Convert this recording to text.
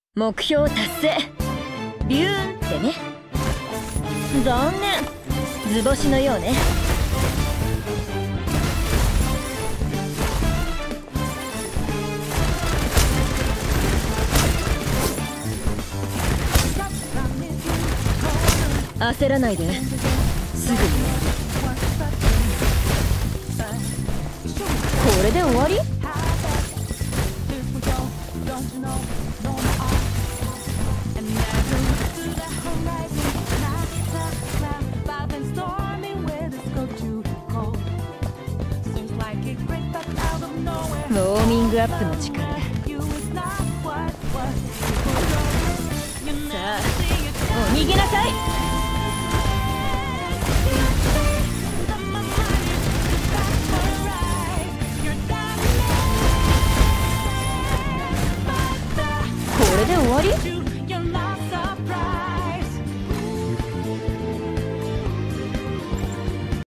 目標達成。ビューンってね。残念。図星のようね。焦らないで。すぐに。これで終わり？ウォーミングアップの力。さあ、お逃げなさい。これで終わり？